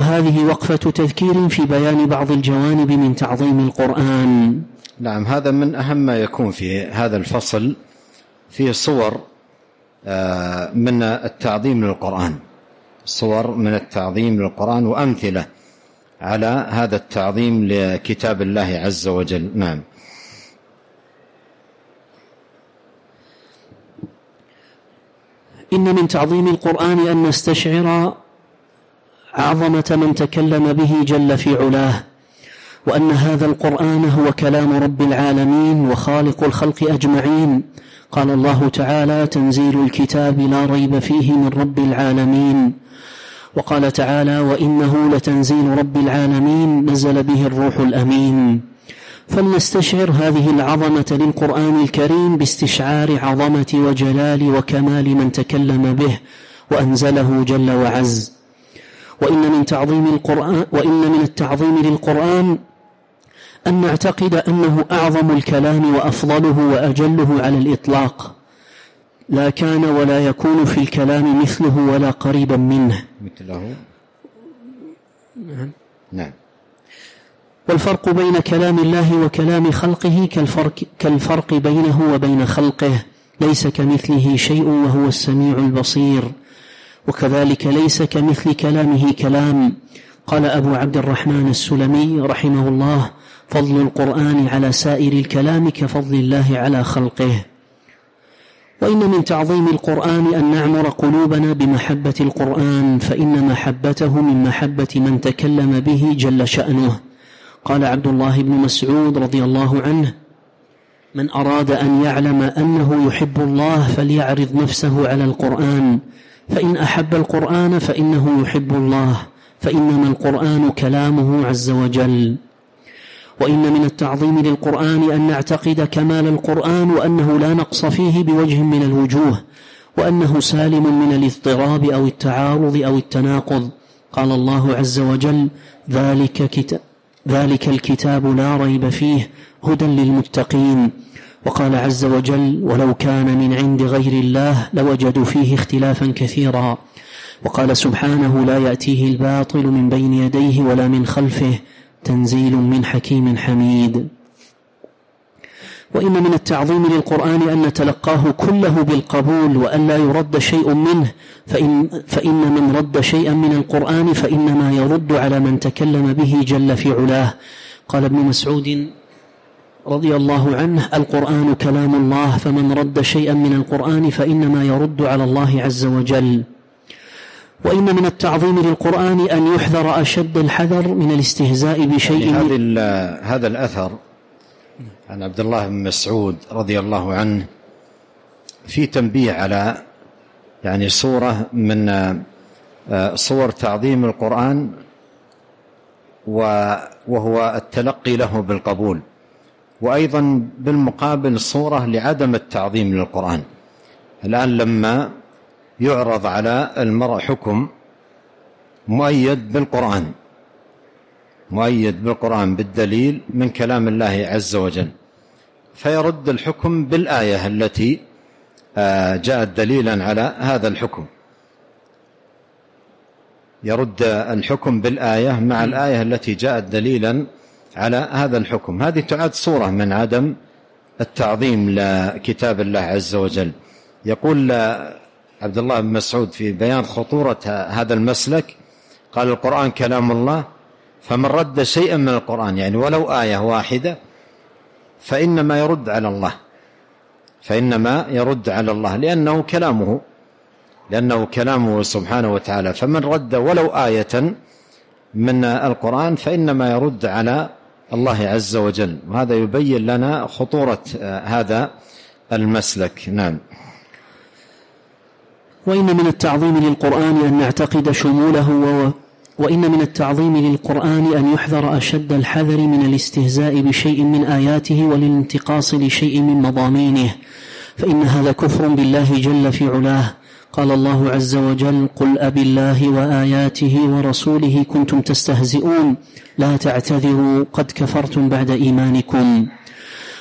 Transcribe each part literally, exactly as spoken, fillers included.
هذه وقفة تذكير في بيان بعض الجوانب من تعظيم القرآن. نعم، هذا من أهم ما يكون في هذا الفصل، فيه صور من التعظيم للقرآن، صور من التعظيم للقرآن وأمثلة على هذا التعظيم لكتاب الله عز وجل. نعم. إن من تعظيم القرآن أن نستشعر عظمة من تكلم به جل في علاه، وأن هذا القرآن هو كلام رب العالمين وخالق الخلق أجمعين. قال الله تعالى: تنزيل الكتاب لا ريب فيه من رب العالمين. وقال تعالى: وإنه لتنزيل رب العالمين نزل به الروح الأمين. فلنستشعر هذه العظمة للقرآن الكريم باستشعار عظمة وجلال وكمال من تكلم به وأنزله جل وعز. وإن من تعظيم القرآن وإن من التعظيم للقرآن أن نعتقد أنه أعظم الكلام وأفضله وأجله على الإطلاق، لا كان ولا يكون في الكلام مثله ولا قريبا منه. مثله. نعم. والفرق بين كلام الله وكلام خلقه كالفرق, كالفرق بينه وبين خلقه، ليس كمثله شيء وهو السميع البصير، وكذلك ليس كمثل كلامه كلام. قال أبو عبد الرحمن السلمي رحمه الله: فضل القرآن على سائر الكلام كفضل الله على خلقه. وإن من تعظيم القرآن أن نعمر قلوبنا بمحبة القرآن، فإن محبته من محبة من تكلم به جل شأنه. قال عبد الله بن مسعود رضي الله عنه: من أراد أن يعلم أنه يحب الله فليعرض نفسه على القرآن، فإن أحب القرآن فإنه يحب الله، فإنما القرآن كلامه عز وجل. وإن من التعظيم للقرآن أن نعتقد كمال القرآن وأنه لا نقص فيه بوجه من الوجوه، وأنه سالم من الاضطراب أو التعارض أو التناقض. قال الله عز وجل: ذلك كتاب ذلك الكتاب لا ريب فيه هدى للمتقين. وقال عز وجل: ولو كان من عند غير الله لوجدوا فيه اختلافا كثيرا. وقال سبحانه: لا يأتيه الباطل من بين يديه ولا من خلفه تنزيل من حكيم حميد. وإن من التعظيم للقرآن أن نتلقاه كله بالقبول وأن لا يرد شيء منه، فإن, فإن من رد شيئا من القرآن فإنما يرد على من تكلم به جل في علاه. قال ابن مسعود رضي الله عنه: القرآن كلام الله، فمن رد شيئا من القرآن فإنما يرد على الله عز وجل. وإن من التعظيم للقرآن أن يحذر أشد الحذر من الاستهزاء بشيء. يعني هذا الأثر عن عبد الله بن مسعود رضي الله عنه في تنبيه على يعني صورة من صور تعظيم القرآن، وهو التلقي له بالقبول، وأيضا بالمقابل صورة لعدم التعظيم للقرآن. الآن لما يعرض على المرء حكم مؤيد بالقرآن مؤيد بالقرآن بالدليل من كلام الله عز وجل، فيرد الحكم بالآية التي جاءت دليلا على هذا الحكم، يرد الحكم بالآية مع الآية التي جاءت دليلا على هذا الحكم. هذه تعد صورة من عدم التعظيم لكتاب الله عز وجل. يقول عبد الله بن مسعود في بيان خطورة هذا المسلك، قال: القرآن كلام الله، فمن رد شيئا من القرآن يعني ولو آية واحدة فإنما يرد على الله فإنما يرد على الله لأنه كلامه لأنه كلامه سبحانه وتعالى. فمن رد ولو آية من القرآن فإنما يرد على الله عز وجل، وهذا يبين لنا خطورة هذا المسلك. نعم. وإن من التعظيم للقرآن أن نعتقد شموله و... وإن من التعظيم للقرآن أن يحذر أشد الحذر من الاستهزاء بشيء من آياته والانتقاص لشيء من مضامينه، فإن هذا كفر بالله جل في علاه. قال الله عز وجل: قل أبي الله وآياته ورسوله كنتم تستهزئون لا تعتذروا قد كفرتم بعد إيمانكم.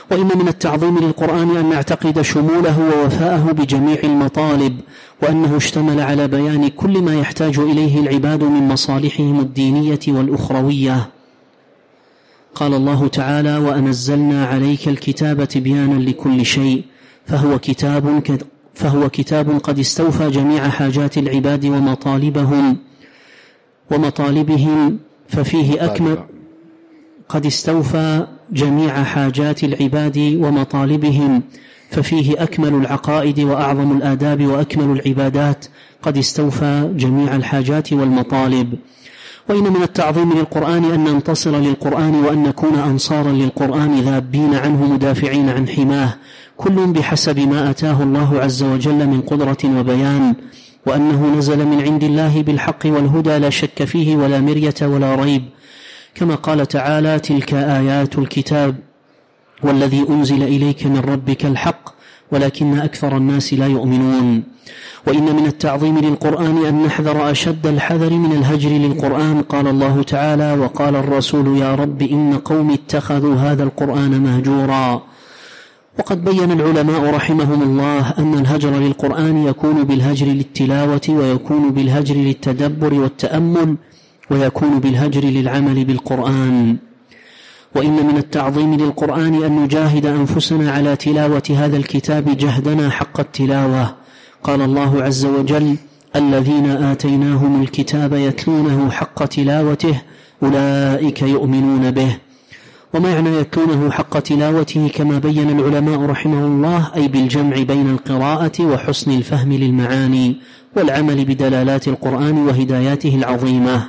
وإن من التعظيم للقرآن أن نعتقد شموله ووفاءه بجميع المطالب، وأنه اشتمل على بيان كل ما يحتاج إليه العباد من مصالحهم الدينية والأخروية. قال الله تعالى: وأنزلنا عليك الكتاب تبيانا لكل شيء، فهو كتاب, فهو كتاب قد استوفى جميع حاجات العباد ومطالبهم ومطالبهم ففيه أكمل قد استوفى جميع حاجات العباد ومطالبهم ففيه أكمل العقائد وأعظم الآداب وأكمل العبادات، قد استوفى جميع الحاجات والمطالب. وإن من التعظيم للقرآن أن ننتصر للقرآن وأن نكون أنصارا للقرآن ذابين عنه مدافعين عن حماه، كل بحسب ما أتاه الله عز وجل من قدرة وبيان، وأنه نزل من عند الله بالحق والهدى لا شك فيه ولا مرية ولا ريب، كما قال تعالى: تلك آيات الكتاب والذي أنزل إليك من ربك الحق ولكن أكثر الناس لا يؤمنون. وإن من التعظيم للقرآن أن نحذر أشد الحذر من الهجر للقرآن. قال الله تعالى: وقال الرسول يا رب إن قوم اتخذوا هذا القرآن مهجورا. وقد بين العلماء رحمهم الله أن الهجر للقرآن يكون بالهجر للتلاوة، ويكون بالهجر للتدبر والتأمل، ويكون بالهجر للعمل بالقرآن. وإن من التعظيم للقرآن أن نجاهد أنفسنا على تلاوة هذا الكتاب جهدنا حق التلاوة. قال الله عز وجل: الذين آتيناهم الكتاب يتلونه حق تلاوته أولئك يؤمنون به. وما معنى يتلونه حق تلاوته كما بين العلماء رحمه الله أي بالجمع بين القراءة وحسن الفهم للمعاني والعمل بدلالات القرآن وهداياته العظيمة.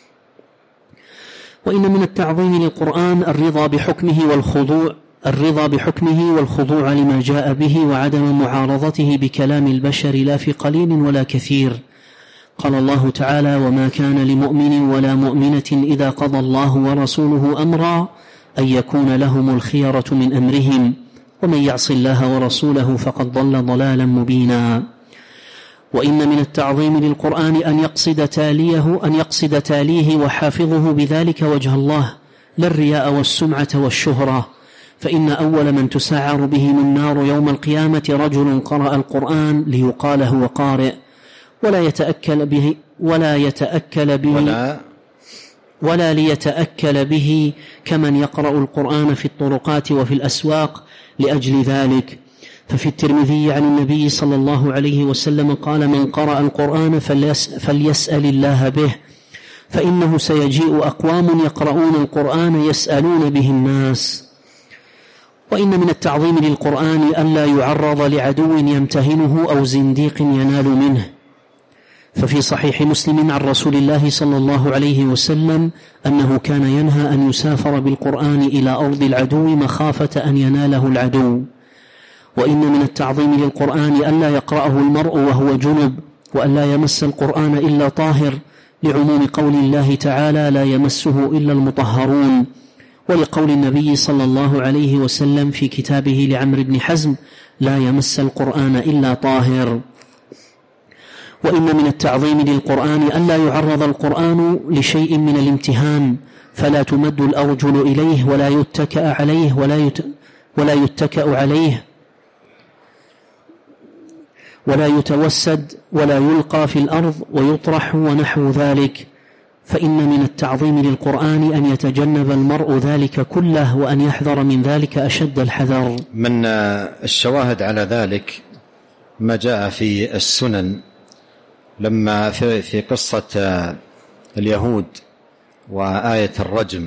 وإن من التعظيم للقرآن الرضا بحكمه والخضوع الرضا بحكمه والخضوع لما جاء به وعدم معارضته بكلام البشر لا في قليل ولا كثير. قال الله تعالى: وما كان لمؤمن ولا مؤمنة إذا قضى الله ورسوله أمرا أن يكون لهم الخيرة من أمرهم ومن يعص الله ورسوله فقد ضل ضلالا مبينا. وإن من التعظيم للقرآن أن يقصد تاليه أن يقصد تاليه وحافظه بذلك وجه الله لا الرياء والسمعة والشهرة، فإن أول من تسعر بهم النار يوم القيامة رجل قرأ القرآن ليقال هو قارئ ولا يتأكل به ولا يتأكل به ولا, ولا ليتأكل به كمن يقرأ القرآن في الطرقات وفي الأسواق لأجل ذلك. ففي الترمذي عن النبي صلى الله عليه وسلم قال: من قرأ القرآن فليسأل الله به، فإنه سيجيء أقوام يقرؤون القرآن يسألون به الناس. وإن من التعظيم للقرآن ألا يعرض لعدو يمتهنه أو زنديق ينال منه. ففي صحيح مسلم عن رسول الله صلى الله عليه وسلم أنه كان ينهى أن يسافر بالقرآن إلى أرض العدو مخافة أن يناله العدو. وإن من التعظيم للقرآن ألا يقرأه المرء وهو جنب، وألا يمس القرآن إلا طاهر، لعموم قول الله تعالى: لا يمسه إلا المطهرون، ولقول النبي صلى الله عليه وسلم في كتابه لعمرو بن حزم: لا يمس القرآن إلا طاهر. وإن من التعظيم للقرآن ألا يعرض القرآن لشيء من الامتهان، فلا تمد الأرجل إليه ولا يتكأ عليه ولا, يت... ولا يتكأ عليه ولا يتوسد ولا يلقى في الأرض ويطرح ونحو ذلك، فإن من التعظيم للقرآن أن يتجنب المرء ذلك كله وأن يحذر من ذلك أشد الحذر. من الشواهد على ذلك ما جاء في السنن لما في, في قصة اليهود وآية الرجم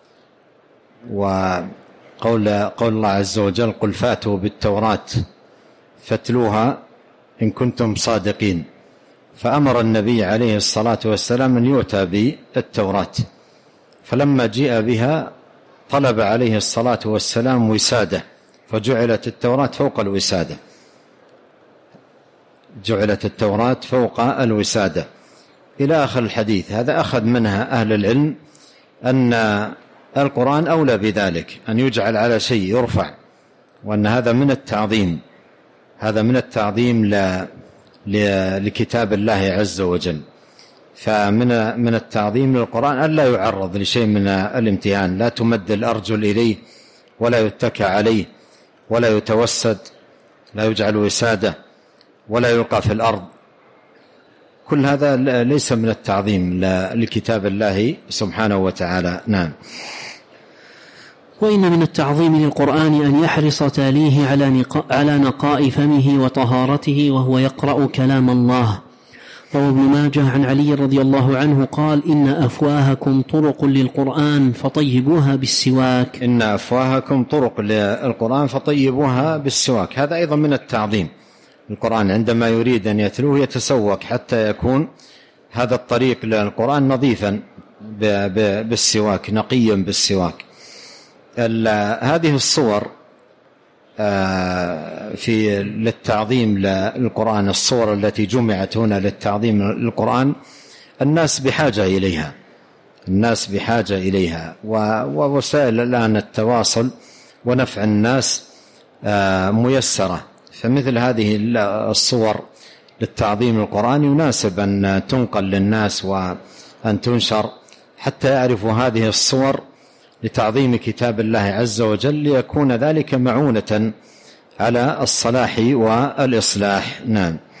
وقول قول الله عز وجل: قل فاتوا بالتوراة فاتلوها إن كنتم صادقين. فأمر النبي عليه الصلاة والسلام أن يؤتى بالتوراة، فلما جاء بها طلب عليه الصلاة والسلام وسادة، فجعلت التوراة فوق الوسادة جعلت التوراة فوق الوسادة إلى آخر الحديث. هذا أخذ منها أهل العلم أن القرآن أولى بذلك، أن يجعل على شيء يرفع، وأن هذا من التعظيم هذا من التعظيم ل... ل... لكتاب الله عز وجل. فمن من التعظيم للقرآن أن لا يعرض لشيء من الامتهان، لا تمد الأرجل إليه ولا يتكى عليه ولا يتوسد، لا يجعل وسادة ولا يلقى في الأرض. كل هذا ليس من التعظيم لكتاب الله سبحانه وتعالى. نعم. وإن من التعظيم للقرآن أن يحرص تاليه على نقاء فمه وطهارته وهو يقرأ كلام الله. روى ابن ماجه عن علي رضي الله عنه قال: إن أفواهكم طرق للقرآن فطيبوها بالسواك. إن أفواهكم طرق للقرآن فطيبوها بالسواك. هذا أيضا من التعظيم القرآن، عندما يريد أن يتلوه يتسوك حتى يكون هذا الطريق للقرآن نظيفا بالسواك، نقيا بالسواك. هذه الصور في للتعظيم للقرآن، الصور التي جمعت هنا للتعظيم للقرآن الناس بحاجة إليها، الناس بحاجة إليها ووسائل الآن التواصل ونفع الناس ميسرة، فمثل هذه الصور للتعظيم القرآن يناسب أن تنقل للناس وأن تنشر حتى يعرفوا هذه الصور لتعظيم كتاب الله عز وجل، ليكون ذلك معونة على الصلاح والإصلاح. نعم.